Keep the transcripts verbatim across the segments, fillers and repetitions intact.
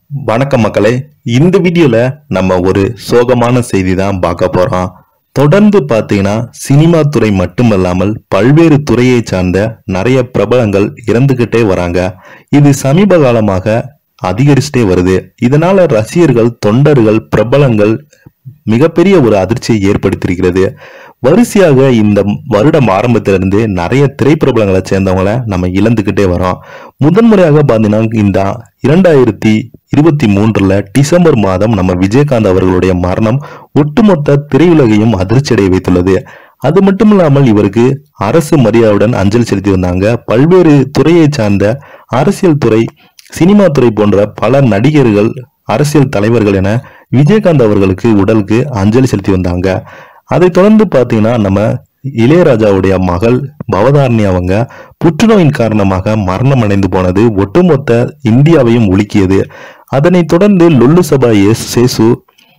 வணக்கம் மக்களே. இந்த வீடியோல நம்ம ஒரு சோகமான செய்தி தான் பார்க்க போறோம். தொடர்ந்து பார்த்தீங்கன்னா சினிமா துறை மட்டுமல்லாமல் பல்வேறு துறையை சார்ந்த நிறைய பிரபலங்கள் இறந்துகிட்டே வராங்க. இது சமீப காலமாக அதிகரிச்சுட்டே வருது. இதனால ரசிகர்கள், தொண்டர்கள், பிரபலங்கள் மிகப்பெரிய ஒரு அதிர்ச்சியை ஏற்படுத்தியிருக்கிறது. வரிசையாக இந்த வருடம் ஆரம்பத்திலிருந்து நிறைய திரைப்பிரபலங்களை சேர்ந்தவங்களை நம்ம இழந்துகிட்டே வரோம். முதன்முறையாக பார்த்தீங்கன்னா இந்த இரண்டாயிரத்தி இருபத்தி மூன்றுல டிசம்பர் மாதம் நம்ம விஜயகாந்த் அவர்களுடைய மரணம் ஒட்டுமொத்த திரையுலகையும் அதிர்ச்சியடைய வைத்துள்ளது. அது மட்டும் இல்லாமல் இவருக்கு அரசு மரியாதையுடன் அஞ்சலி செலுத்தி வந்தாங்க. பல்வேறு துறையை சார்ந்த அரசியல் துறை, சினிமா துறை போன்ற பல நடிகர்கள், அரசியல் தலைவர்கள் என விஜயகாந்த் அவர்களுக்கு உடலுக்கு அஞ்சலி செலுத்தி வந்தாங்க. அதை தொடர்ந்து பாத்தீங்கன்னா நம்ம இளையராஜாவுடைய மகள் பவதாரணி அவங்க புற்றுநோயின் காரணமாக மரணம் அடைந்து போனது ஒட்டுமொத்த இந்தியாவையும் உலுக்கியது. அதனை தொடர்ந்து லொல்லு சபா எஸ் சேசு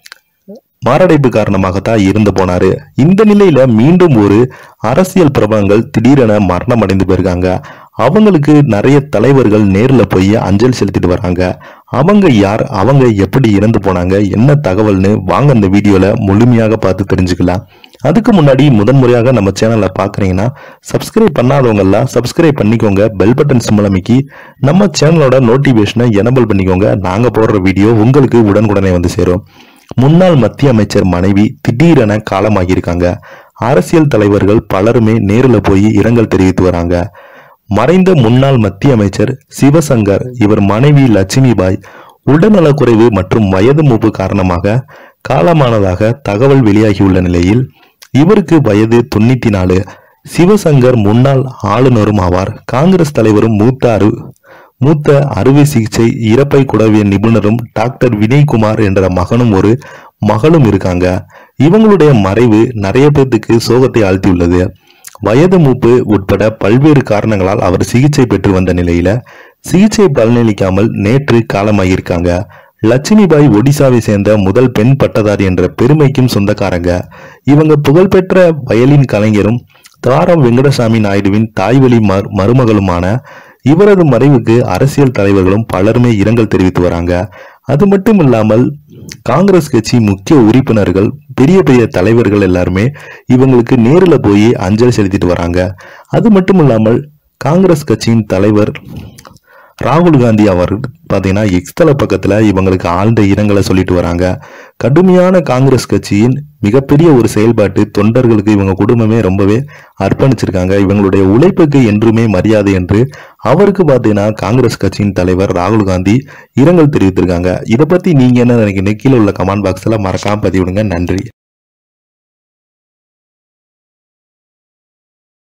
மாரடைப்பு காரணமாகத்தான் இறந்து போனாரு. இந்த நிலையில மீண்டும் ஒரு அரசியல் பிரபலங்கள் திடீரென மரணம் அடைந்து போயிருக்காங்க. அவங்களுக்கு நிறைய தலைவர்கள் நேர்ல போய் அஞ்சலி செலுத்திட்டு வராங்க. அவங்க யார், அவங்க எப்படி இறந்து போனாங்க, என்ன தகவல்னு வாங்க இந்த வீடியோல முழுமையாக பார்த்து தெரிஞ்சுக்கலாம். அதுக்கு முன்னாடி முதன்முறையாக நம்ம சேனலை பாக்குறீங்கன்னா சப்ஸ்கிரைப் பண்ணாதவங்க எல்லாம் சப்ஸ்கிரைப் பண்ணிக்கோங்க. பெல் பட்டன் சிம்பல் அமைக்கி நம்ம சேனலோட நோட்டிபிகேஷனை எனபிள் பண்ணிக்கோங்க. நாங்க போடுற வீடியோ உங்களுக்கு உடனுக்குடனே வந்து சேரும். முன்னாள் மத்திய அமைச்சர் மனைவி திடீரென காலமாகியிருக்காங்க. அரசியல் தலைவர்கள் பலருமே நேரில் போய் இரங்கல் தெரிவித்து வராங்க. மறைந்த முன்னாள் மத்திய அமைச்சர் சிவசங்கர், இவர் மனைவி லட்சுமிபாய் உடல்நலக்குறைவு மற்றும் வயது மூப்பு காரணமாக காலமானதாக தகவல் வெளியாகியுள்ள நிலையில் இவருக்கு வயது தொண்ணூத்தி நாலு. சிவசங்கர் முன்னாள் ஆளுநரும் ஆவார். காங்கிரஸ் தலைவரும் மூத்த அரு மூத்த அறுவை சிகிச்சை இறப்பை குடவியல் நிபுணரும் டாக்டர் வினய்குமார் என்ற மகனும் ஒரு மகளும் இருக்காங்க. இவங்களுடைய மறைவு நிறைய பேர்த்துக்கு சோகத்தை ஆழ்த்தியுள்ளது. வயது மூப்பு உட்பட பல்வேறு காரணங்களால் அவர் சிகிச்சை பெற்று வந்த நிலையில சிகிச்சை பலனளிக்காமல் நேற்று காலமாகியிருக்காங்க. லட்சுமிபாய் ஒடிசாவை சேர்ந்த முதல் பெண் பட்டதாரி என்ற பெருமைக்கும் சொந்தக்காரங்க. இவங்க புகழ்பெற்ற வயலின் கலைஞரும் தாரம் வெங்கடசாமி நாயுடுவின் தாய்வழி மருமகளுமான இவரது மறைவுக்கு அரசியல் தலைவர்களும் பலருமே இரங்கல் தெரிவித்து வராங்க. அது மட்டும் இல்லாமல் காங்கிரஸ் கட்சி முக்கிய உறுப்பினர்கள், பெரிய பெரிய தலைவர்கள் எல்லாருமே இவங்களுக்கு நேரில் போய் அஞ்சலி செலுத்திட்டு வராங்க. அது மட்டும் இல்லாமல் காங்கிரஸ் கட்சியின் தலைவர் ராகுல் காந்தி அவர் பார்த்தீங்கன்னா எக்ஸ்தல பக்கத்துல இவங்களுக்கு ஆழ்ந்த இரங்கலை சொல்லிட்டு வராங்க. கடுமையான காங்கிரஸ் கட்சியின் மிகப்பெரிய ஒரு செயல்பாட்டு தொண்டர்களுக்கு இவங்க குடும்பமே ரொம்பவே அர்ப்பணிச்சிருக்காங்க. இவங்களுடைய உழைப்புக்கு என்றுமே மரியாதை என்று அவருக்கு பார்த்தீங்கன்னா காங்கிரஸ் கட்சியின் தலைவர் ராகுல் காந்தி இரங்கல் தெரிவித்திருக்காங்க. இதை பத்தி நீங்க என்ன நினைக்கிறீங்க? கீழே உள்ள கமெண்ட் பாக்ஸ்ல மறக்காம பதிவிடுங்க. நன்றி.